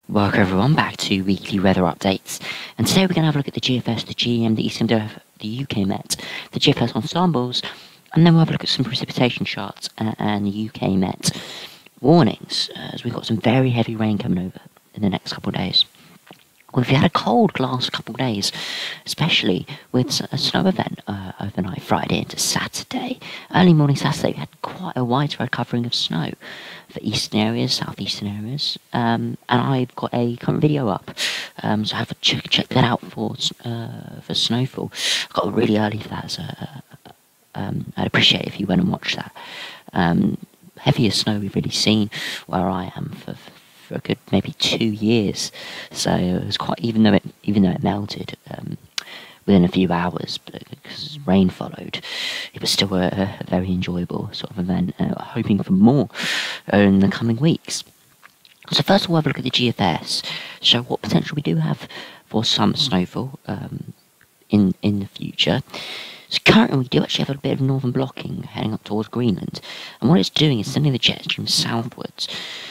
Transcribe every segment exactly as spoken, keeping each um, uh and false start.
Welcome everyone back to weekly weather updates, and today we're going to have a look at the G F S, the G E M, the East M D F, the U K Met, the G F S ensembles, and then we'll have a look at some precipitation charts uh, and the U K Met warnings, uh, as we've got some very heavy rain coming over in the next couple of days. We've had a cold last couple of days, especially with a snow event uh, overnight Friday into Saturday. Early morning Saturday, we had quite a widespread covering of snow for eastern areas, southeastern areas, um, and I've got a current video up, um, so have a check, check that out for uh, for snowfall. I got really early for that, so uh, um, I'd appreciate it if you went and watched that. Um, heaviest snow we've really seen where I am for. for for a good maybe two years, so it was quite, even though it even though it melted um, within a few hours, but because rain followed, it was still a, a very enjoyable sort of event. Uh, hoping for more uh, in the coming weeks. So first of all, have a look at the G F S, show what potential we do have for some snowfall um, in in the future. So currently we do actually have a bit of northern blocking heading up towards Greenland, and what it's doing is sending the jet stream southwards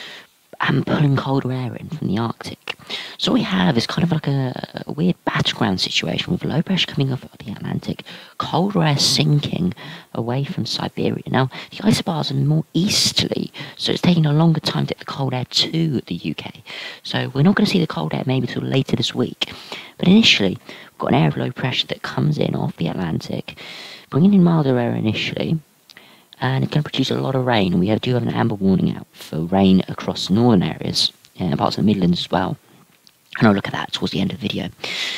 and pulling colder air in from the Arctic. So what we have is kind of like a, a weird battleground situation with low pressure coming off the Atlantic, colder air sinking away from Siberia. Now, the isobars are more easterly, so it's taking a longer time to get the cold air to the U K. So we're not going to see the cold air maybe till later this week. But initially, we've got an area of low pressure that comes in off the Atlantic, bringing in milder air initially, and it's going to produce a lot of rain, and we have, do have an amber warning out for rain across northern areas, and parts of the Midlands as well, and I'll look at that towards the end of the video.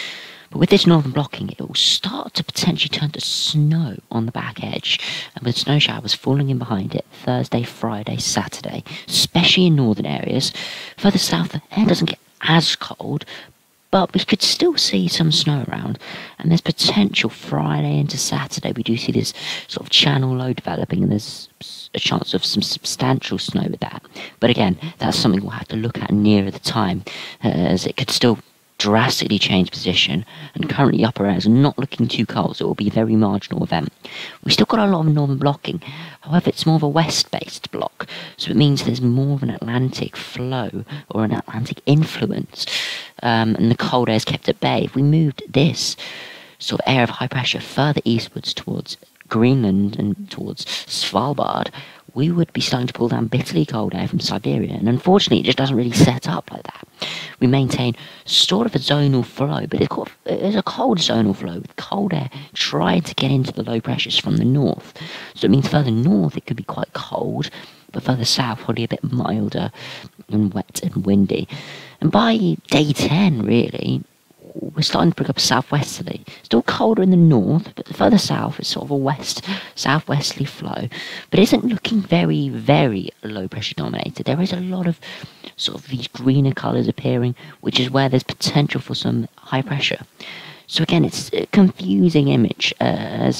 But with this northern blocking, it will start to potentially turn to snow on the back edge, and with snow showers falling in behind it Thursday, Friday, Saturday, especially in northern areas. Further south, the air doesn't get as cold, but we could still see some snow around, and there's potential Friday into Saturday. We do see this sort of channel low developing, and there's a chance of some substantial snow with that. But again, that's something we'll have to look at nearer the time, uh, as it could still drastically change position, and currently upper air is not looking too cold, so it will be a very marginal event. We've still got a lot of northern blocking, however it's more of a west-based block, so it means there's more of an Atlantic flow, or an Atlantic influence, um, and the cold air is kept at bay. If we moved this sort of air of high pressure further eastwards towards Greenland and towards Svalbard, we would be starting to pull down bitterly cold air from Siberia, and unfortunately it just doesn't really set up like that. We maintain sort of a zonal flow, but it's a cold zonal flow with cold air trying to get into the low pressures from the north. So it means further north it could be quite cold, but further south probably a bit milder and wet and windy. And by day ten, really, we're starting to pick up southwesterly. Still colder in the north, but further south it's sort of a west southwesterly flow, but it isn't looking very, very low pressure dominated. There is a lot of sort of these greener colours appearing, which is where there's potential for some high pressure. So again, it's a confusing image, uh, as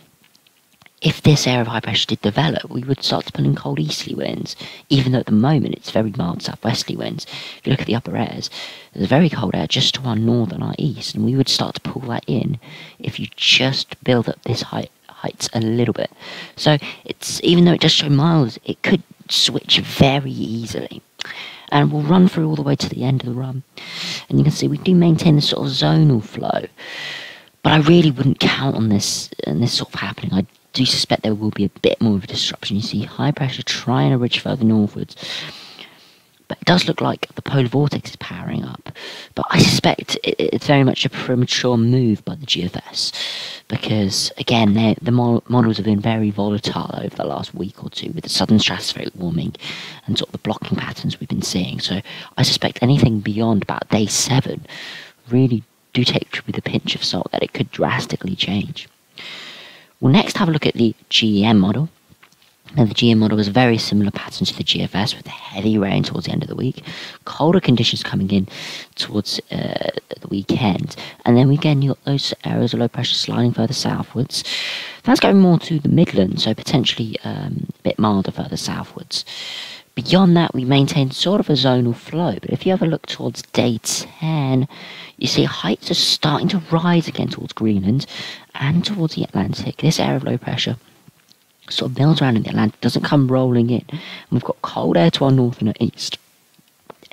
if this area of high pressure did develop, we would start to pull in cold easterly winds, even though at the moment it's very mild southwesterly winds. If you look at the upper airs, there's a very cold air just to our north and our east, and we would start to pull that in if you just build up this height heights a little bit. So it's, even though it does show miles, it could switch very easily. And we'll run through all the way to the end of the run, and you can see we do maintain this sort of zonal flow, but I really wouldn't count on this and this sort of happening. I do suspect there will be a bit more of a disruption. You see high pressure trying to ridge further northwards, but it does look like the polar vortex is powering up. But I suspect it, it's very much a premature move by the G F S, because again the models have been very volatile over the last week or two with the southern stratospheric warming and sort of the blocking patterns we've been seeing. So I suspect anything beyond about day seven really do take with a pinch of salt that it could drastically change. We'll next have a look at the G E M model. Now, the G E M model is a very similar pattern to the G F S, with heavy rain towards the end of the week, colder conditions coming in towards uh, the weekend, and then again you've got those areas of low pressure sliding further southwards. That's going more to the Midlands, so potentially um, a bit milder further southwards. Beyond that, we maintain sort of a zonal flow, but if you have a look towards day ten, you see heights are starting to rise again towards Greenland and towards the Atlantic. This area of low pressure sort of builds around in the Atlantic, doesn't come rolling in. And we've got cold air to our north and our east.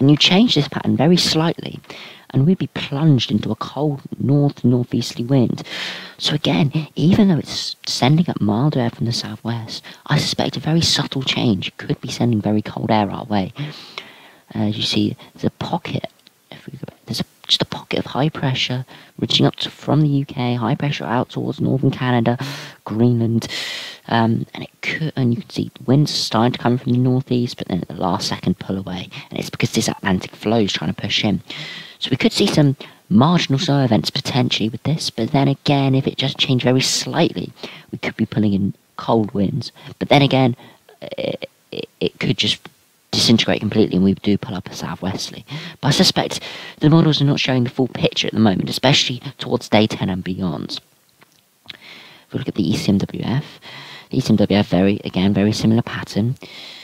and you change this pattern very slightly, and we'd be plunged into a cold north-northeasterly wind. So again, even though it's sending up mild air from the southwest, I suspect a very subtle change could be sending very cold air our way. As you see, there's a pocket, if we go back, there's a, just a pocket of high pressure reaching up to, from the U K, high pressure out towards northern Canada, Greenland, um, and it could, and you can see winds starting to come from the northeast, but then at the last second pull away, and it's because this Atlantic flow is trying to push in. So we could see some marginal snow events potentially with this, but then again, if it just changed very slightly, we could be pulling in cold winds. But then again, it, it, it could just disintegrate completely and we do pull up a southwesterly. But I suspect the models are not showing the full picture at the moment, especially towards day ten and beyond. If we look at the E C M W F, the E C M W F, very, again, very similar pattern.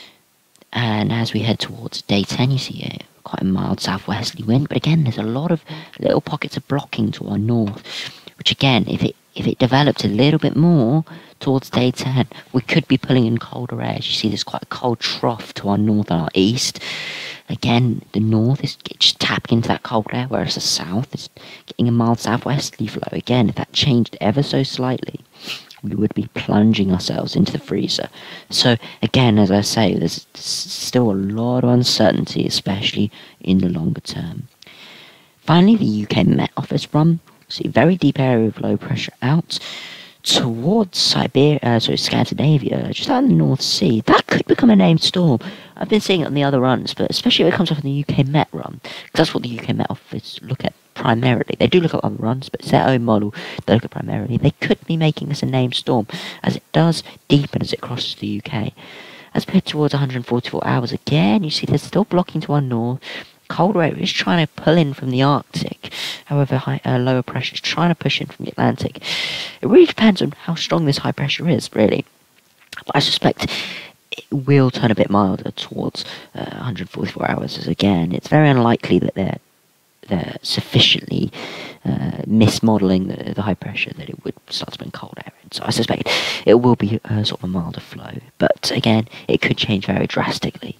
And as we head towards day ten, you see a quite a mild southwesterly wind, but again, there's a lot of little pockets of blocking to our north, which again, if it if it developed a little bit more towards day ten, we could be pulling in colder air. As you see, there's quite a cold trough to our north and our east. Again, the north is just tapping into that cold air, whereas the south is getting a mild southwesterly flow. Again, if that changed ever so slightly, we would be plunging ourselves into the freezer. So again, as I say, there's still a lot of uncertainty, especially in the longer term. Finally, the U K Met Office run. See, very deep area of low pressure out towards Siberia, uh, sorry, Scandinavia, just out in the North Sea. That could become a named storm. I've been seeing it on the other runs, but especially if it comes off in the U K Met run, because that's what the U K Met Office look at primarily. They do look at other runs, but it's their own model they look at primarily. They could be making this a named storm, as it does deepen as it crosses the U K. As we head towards one hundred forty-four hours, again, you see there's still blocking to our north. Colder air is trying to pull in from the Arctic. However, high, uh, lower pressure is trying to push in from the Atlantic. It really depends on how strong this high pressure is, really. But I suspect it will turn a bit milder towards uh, one hundred forty-four hours. As again, it's very unlikely that they're they're sufficiently uh, mismodelling the, the high pressure that it would start to bring cold air in. So I suspect it will be uh, sort of a milder flow. But again, it could change very drastically.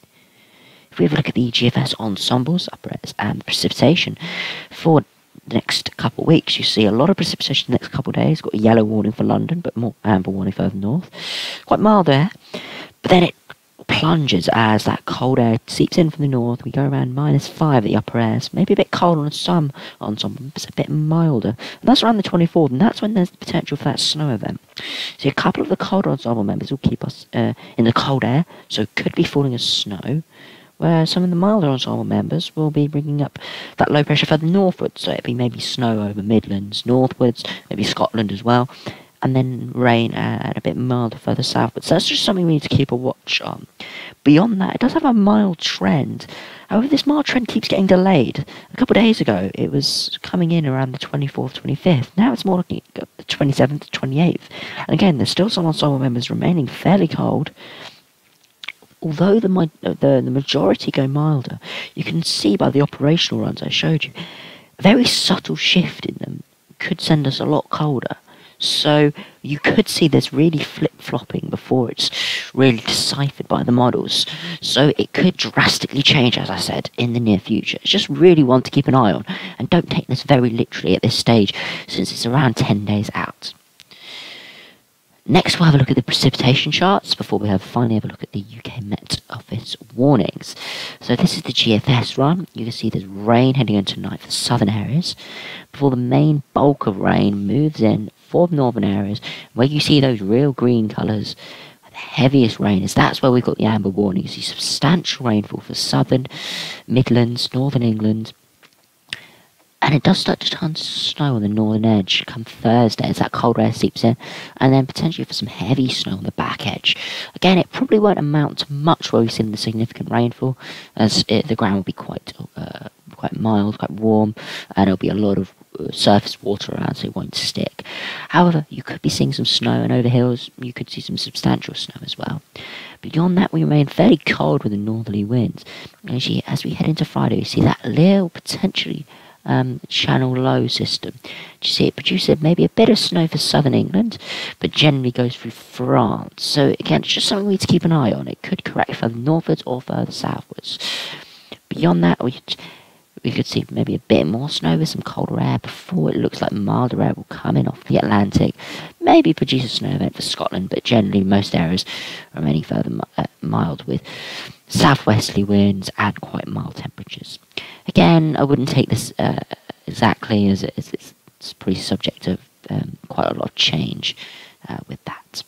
If we have a look at the G F S ensembles, upper and precipitation, for the next couple of weeks, you see a lot of precipitation the next couple of days. Got a yellow warning for London, but more amber warning further north. Quite mild there, but then it plunges as that cold air seeps in from the north. We go around minus five at the upper airs, maybe a bit colder on some ensemble, but a bit milder. And that's around the twenty-fourth, and that's when there's the potential for that snow event. So a couple of the colder ensemble members will keep us uh, in the cold air, so it could be falling as snow, where some of the milder ensemble members will be bringing up that low pressure further northwards, so it'd be maybe snow over Midlands, northwards, maybe Scotland as well, and then rain and a bit milder further southwards. So that's just something we need to keep a watch on. Beyond that, it does have a mild trend. However, this mild trend keeps getting delayed. A couple of days ago, it was coming in around the twenty-fourth, twenty-fifth. Now it's more looking at the twenty-seventh, twenty-eighth. And again, there's still some ensemble members remaining fairly cold. Although the, the the majority go milder, you can see by the operational runs I showed you, a very subtle shift in them could send us a lot colder. So you could see this really flip-flopping before it's really deciphered by the models. So it could drastically change, as I said, in the near future. It's just really one to keep an eye on, and don't take this very literally at this stage, since it's around ten days out. Next, we'll have a look at the precipitation charts before we have finally have a look at the U K Met Office warnings. So this is the G F S run. You can see there's rain heading into tonight for southern areas, before the main bulk of rain moves in for the northern areas, where you see those real green colours. The heaviest rain is that's where we've got the amber warning. You see substantial rainfall for southern, Midlands, northern England. And it does start to turn to snow on the northern edge come Thursday as that cold air seeps in, and then potentially for some heavy snow on the back edge. Again, it probably won't amount to much where we've seen the significant rainfall, as it, the ground will be quite uh, quite mild, quite warm, and there'll be a lot of uh, surface water around, so it won't stick. However, you could be seeing some snow, and over hills you could see some substantial snow as well. Beyond that, we remain fairly cold with the northerly winds. And as, you, as we head into Friday, you see that little potentially Um, channel low system. Do you see it produces maybe a bit of snow for southern England, but generally goes through France. So again, it's just something we need to keep an eye on. It could correct further northwards or further southwards. Beyond that, we we could see maybe a bit more snow with some colder air before it looks like milder air will come in off the Atlantic. Maybe produce a snow event for Scotland, but generally most areas remaining further uh, mild with southwesterly winds and quite mild temperatures. Again, I wouldn't take this uh, exactly as, it, as it's, it's pretty subject to um, quite a lot of change uh, with that.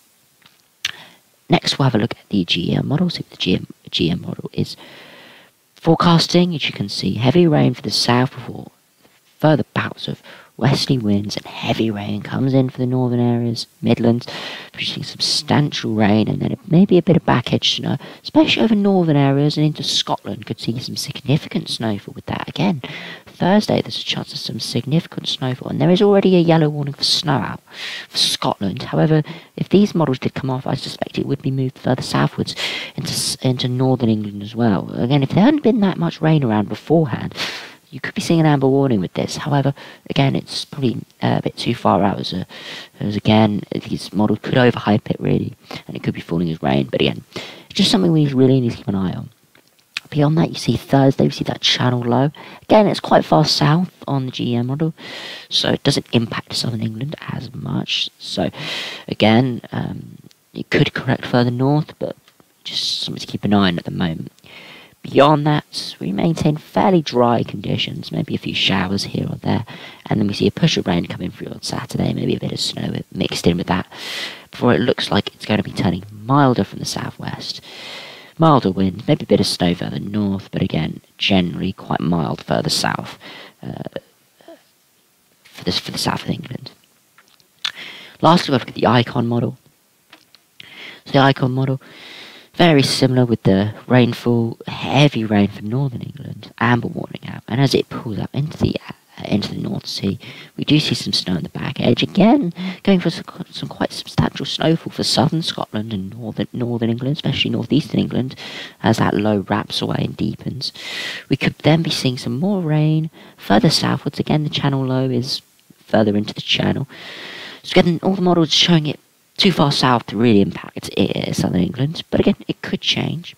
Next, we'll have a look at the G M model. So the G M, G M model is forecasting, as you can see, heavy rain for the south before further bouts of westerly winds and heavy rain comes in for the northern areas, Midlands, producing substantial rain and then maybe a bit of back edge snow, especially over northern areas and into Scotland. Could see some significant snowfall with that. Again, Thursday there's a chance of some significant snowfall, and there is already a yellow warning for snow out for Scotland. However, if these models did come off, I suspect it would be moved further southwards into, into northern England as well. Again, if there hadn't been that much rain around beforehand, you could be seeing an amber warning with this. However, again, it's probably uh, a bit too far out as, a, as again, these models could overhype it really, and it could be falling as rain. But again, it's just something we really need to keep an eye on. Beyond that, you see Thursday, we see that channel low. Again, it's quite far south on the G M model, so it doesn't impact southern England as much. So, again, um, it could correct further north, but just something to keep an eye on at the moment. Beyond that, we maintain fairly dry conditions, maybe a few showers here or there, and then we see a push of rain coming through on Saturday, maybe a bit of snow mixed in with that, before it looks like it's going to be turning milder from the southwest. Milder winds, maybe a bit of snow further north, but again, generally quite mild further south uh, for, this, for the south of England. Lastly, we'll look at the ICON model. So the ICON model, very similar with the rainfall, heavy rain for northern England, amber warning out, and as it pulls up into the uh, into the North Sea, we do see some snow on the back edge. Again, going for some, some quite substantial snowfall for southern Scotland and northern northern England, especially northeastern England, as that low wraps away and deepens. We could then be seeing some more rain further southwards. Again, the channel low is further into the channel. So again, all the models showing it too far south to really impact uh, southern England, but again, it could change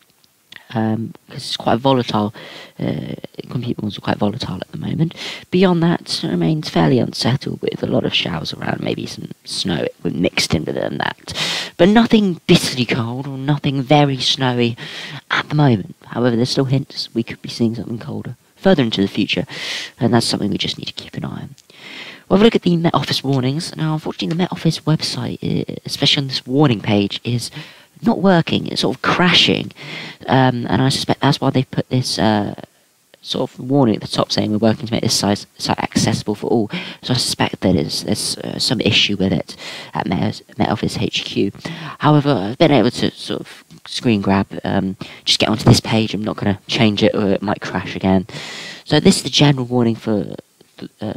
um, because it's quite volatile. Uh, computer models are quite volatile at the moment. Beyond that, it remains fairly unsettled with a lot of showers around, maybe some snow mixed in with them that, but nothing bitterly cold or nothing very snowy at the moment. However, there's still hints we could be seeing something colder further into the future, and that's something we just need to keep an eye on. Well, have a look at the Met Office warnings. Now, unfortunately, the Met Office website, especially on this warning page, is not working. It's sort of crashing, um, and I suspect that's why they've put this uh, sort of warning at the top saying we're working to make this site, site accessible for all. So I suspect that there's, there's uh, some issue with it at Met, Met Office H Q. However, I've been able to sort of screen grab, um, just get onto this page. I'm not going to change it or it might crash again. So this is the general warning for... Uh,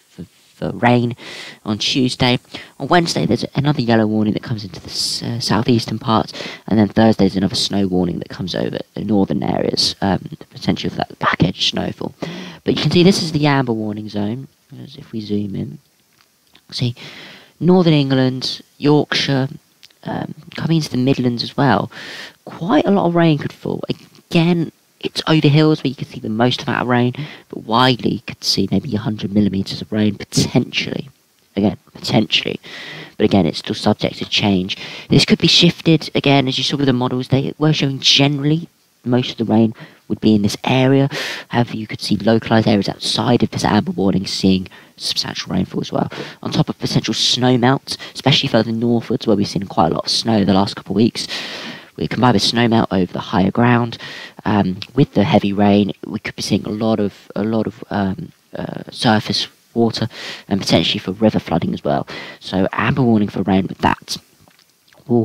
rain on Tuesday. On Wednesday there's another yellow warning that comes into the uh, southeastern parts, and then Thursday there's another snow warning that comes over the northern areas, um, the potential for that back edge snowfall. But you can see this is the amber warning zone, as if we zoom in. See, northern England, Yorkshire, um, coming into the Midlands as well. Quite a lot of rain could fall. Again, it's over hills where you can see the most amount of rain, but widely you could see maybe one hundred millimetres of rain, potentially. Again, potentially. But again, it's still subject to change. This could be shifted, again, as you saw with the models, they were showing generally most of the rain would be in this area. However, you could see localised areas outside of this amber warning seeing substantial rainfall as well. On top of potential snow melt, especially further northwards where we've seen quite a lot of snow the last couple of weeks. We combine with snow melt over the higher ground, um, with the heavy rain, we could be seeing a lot of a lot of um, uh, surface water and potentially for river flooding as well. So amber warning for rain with that. We'll,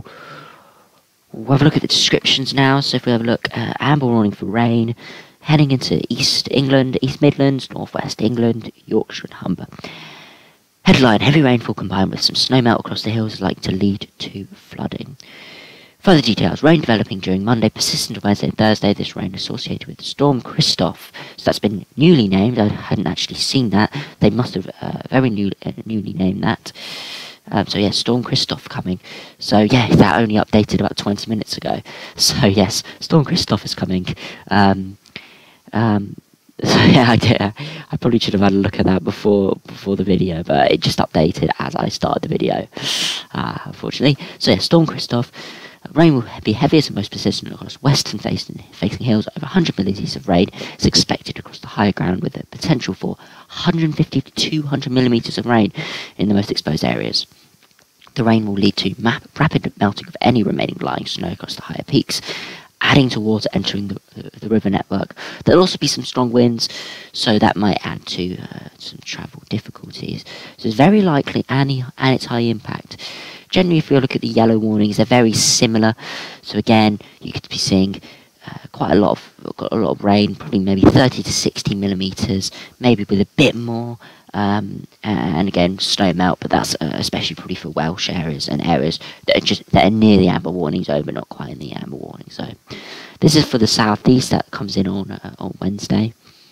we'll have a look at the descriptions now. So if we have a look, uh, amber warning for rain, heading into East England, East Midlands, North West England, Yorkshire and Humber. Headline: heavy rainfall combined with some snow melt across the hills is likely to lead to flooding. Further details: rain developing during Monday, persistent Wednesday and Thursday. This rain associated with Storm Christoph. So that's been newly named. I hadn't actually seen that. They must have uh, very new, uh, newly named that. Um, so yes, Storm Christoph coming. So yeah, that only updated about twenty minutes ago. So yes, Storm Christoph is coming. Um, Um, so yeah, I, did, I probably should have had a look at that before before the video, but it just updated as I started the video, uh, unfortunately. So yeah, Storm Christoph. Rain will be heaviest and most persistent across western facing, facing hills. Over one hundred millimetres of rain is expected across the higher ground, with the potential for one hundred fifty to two hundred millimetres of rain in the most exposed areas. The rain will lead to map, rapid melting of any remaining lying snow across the higher peaks, adding to water entering the, the, the river network. There'll also be some strong winds, so that might add to uh, some travel difficulties. So it's very likely, and, and its high impact. Generally, if you look at the yellow warnings, they're very similar. So again, you could be seeing uh, quite a lot of got a lot of rain, probably maybe thirty to sixty millimeters, maybe with a bit more. Um, and again, snow melt, but that's uh, especially probably for Welsh areas and areas that are just that are near the amber warning zone, but not quite in the amber warning zone. This is for the southeast that comes in on uh, on Wednesday.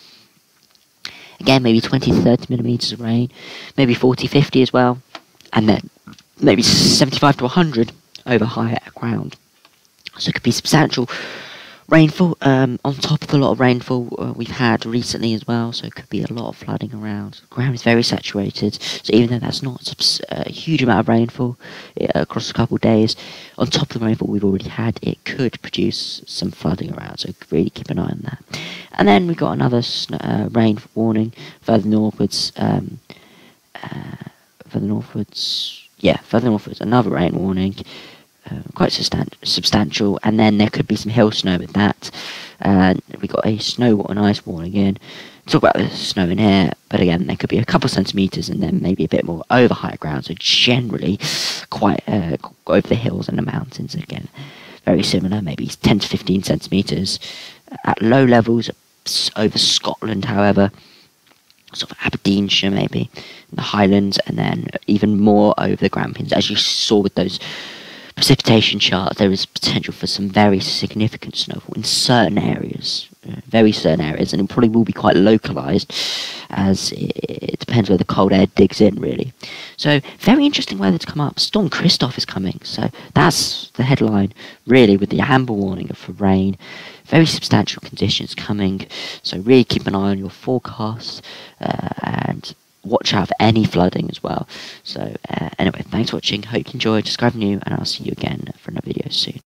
Again, maybe twenty to thirty millimeters of rain, maybe forty, fifty as well, and then maybe seventy-five to one hundred over higher ground. So it could be substantial rainfall um, on top of a lot of rainfall uh, we've had recently as well. So it could be a lot of flooding around. The ground is very saturated, so even though that's not a huge amount of rainfall uh, across a couple of days, on top of the rainfall we've already had, it could produce some flooding around. So really keep an eye on that. And then we've got another snow, uh, rain warning further northwards. Um, uh, further northwards. Yeah, further northwards, another rain warning, uh, quite substan substantial, and then there could be some hill snow with that. Uh, we got a snow and ice warning again. Talk about the snow in here, but again, there could be a couple centimetres and then maybe a bit more over higher ground, so generally quite uh, over the hills and the mountains again. Very similar, maybe ten to fifteen centimetres. At low levels, over Scotland, however, sort of Aberdeenshire maybe, in the Highlands, and then even more over the Grampians. As you saw with those precipitation charts, there is potential for some very significant snowfall in certain areas, uh, very certain areas, and it probably will be quite localised, as it, it depends where the cold air digs in, really. So, very interesting weather to come up. Storm Christoph is coming, so that's the headline, really, with the amber warning for rain. Very substantial conditions coming, so really keep an eye on your forecasts uh, and watch out for any flooding as well. So uh, anyway, thanks for watching, hope you enjoyed, subscribe new, and I'll see you again for another video soon.